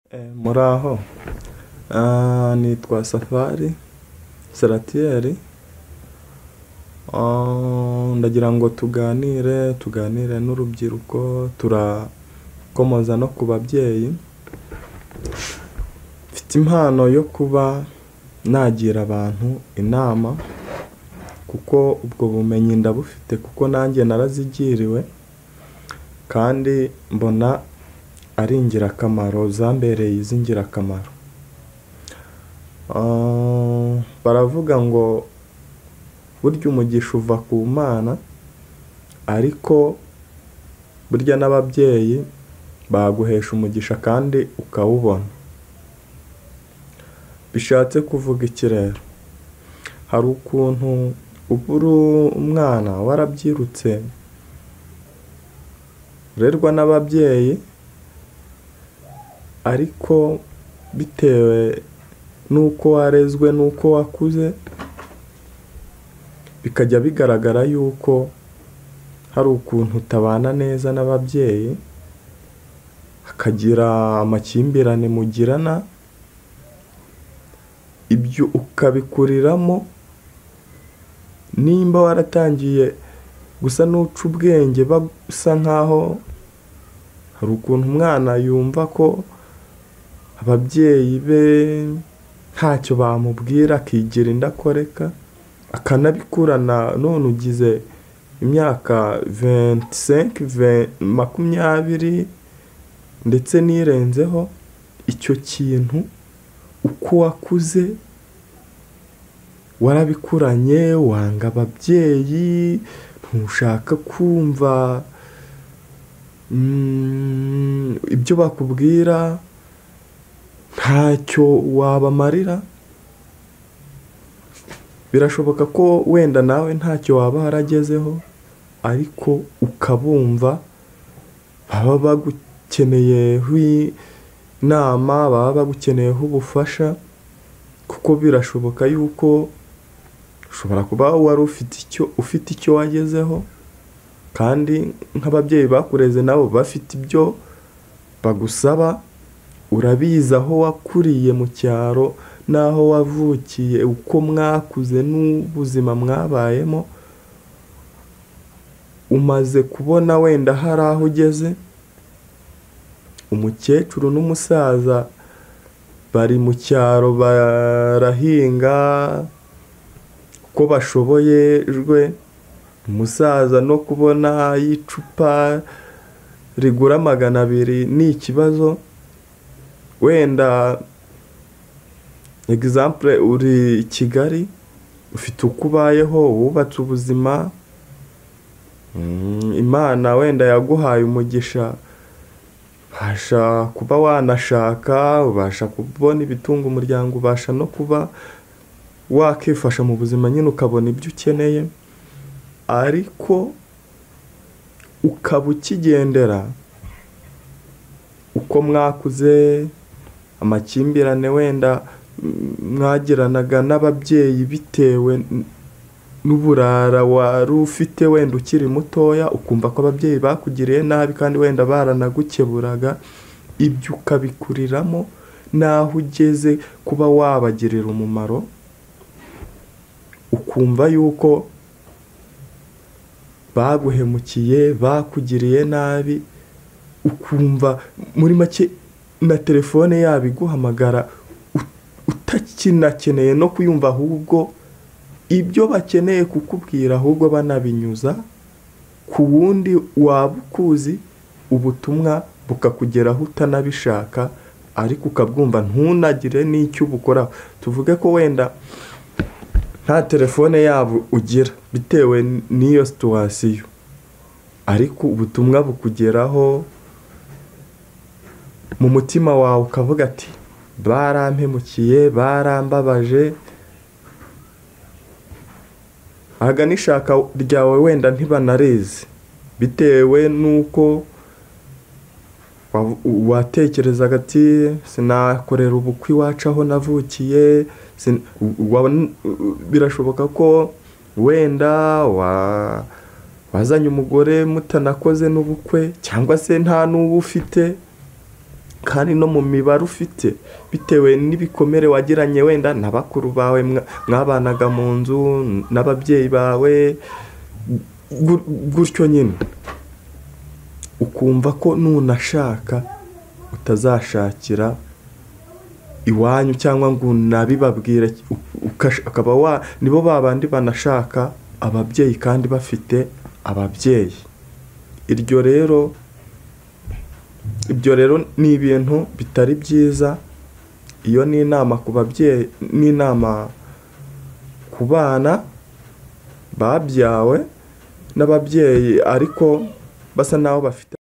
Muraho, nitwa Safari Salatiel, ndagira ngo tuganire n'urubyiruko, turakomoza no ku babyeyi. Mfite impano yo kuba nagira abantu inama, kuko ubwo bumenyi ndabufite, kuko nanjye narazigiriwe kandi mbona ari ingirakamaro, zambereye iz'ingirakamaro. Baravuga ngo burya umugisha uva ku Mana, ariko burya n'ababyeyi baguhesha umugisha kandi ukawubona. Bishatse kuvuga iki rero? Hari ukuntu uba uri umwana warabyirutse urerwa n'ababyeyi, ariko bitewe n'uko warezwe n'uko wakuze, bikajya bigaragara yuko hari ukuntu utabana neza n'ababyeyi, hakagira amakimbirane mugirana, ibyo ukabikuriramo. Nimba waratangiye gusa n'uca ubwenge, basa nkaho hari ukuntu umwana yumva ko ababyeyi be ntacyo bamubwira, akigira indakoreka, akanabikurana. None ugize imyaka 25, 20 ndetse nirenzeho, icyo kintu uko wakuze warabikuranye, wanga ababyeyi, ntushaka kumva ibyo bakubwira, ntacyo wabamarira. Birashoboka ko wenda nawe ntacyo waba haragezeho, ariko ukabumva baba bagukeneyeho inama, baba bagukeneyeho ubufasha, kuko birashoboka yuko ushobora kuba wari ufite icyo wagezeho, kandi nk'ababyeyi bakureze nabo bafite ibyo bagusaba. Urabizi aho wakuriye mu cyaro n'aho wavukiye, uko mwakuze n'ubuzima mwabayemo. Umaze kubona wenda hari aho ugeze, umukecuru n'umusaza bari mu cyaro barahinga uko bashoboye. Umusaza no kubona icupa rigura 200 ni ikibazo. Wenda example, uri Kigali, ufite uko ubayeho, wubatse ubuzima, Imana wenda yaguhaye umugisha, ubasha kuba wanashaka, ubasha kubona ibitunga umuryango, ubasha no kuba wakifasha mu buzima, nyine ukabona ibyo ukeneye, ariko ukaba ukigendera uko mwakuze, amakimbirane wenda mwagiranaga n'ababyeyi bitewe n'uburara wari ufite wenda ukiri mutoya, ukumva ko ababyeyi bakugiriye nabi kandi wenda baranagukeburaga. Ibyo ukabikuriramo, naho ugeze kuba wabagirira umumaro, ukumva yuko baguhemukiye, bakugiriye nabi, ukumva muri make na telefone yabo iguhamagara utakinakeneye no kuyumva, ahubwo ibyo bakeneye kukubwira ahubwo banabinyuza ku wundi waba ukuzi, ubutumwa bukakugeraho utanabishaka, ariko ukabwumva ntunagire n'icyo ubukoraho. Tuvuge ko wenda nta telefone yabo ugira bitewe n'iyo situwasiyo, ariko ubutumwa bukugeraho mu mutima wawe, ukavuga ati barampemukiye, barambabaje, aga nishaka ryawe wenda ntibanareze, bitewe n'uko watekerezaga ati sinakorera ubukwe iwacu aho navukiye. Birashoboka ko wenda wazanye umugore mutanakoze n'ubukwe, cyangwa se nta n'ubu ufite, kandi no mu mibare ufite bitewe n'ibikomere wagiranye wenda na bakuru bawe mwabanaga mu nzu n'ababyeyi bawe gutyo nyine, ukumva ko nunashaka utazashakira iwanyu cyangwa ngo unabibabwire, ukaba nibo babandi banashaka ababyeyi kandi bafite ababyeyi. Ibyo rero ni ibintu bitari byiza. Iyo ni inama ku babyeyi, n'inama ku bana babyawe n'ababyeyi ariko basa naho bafite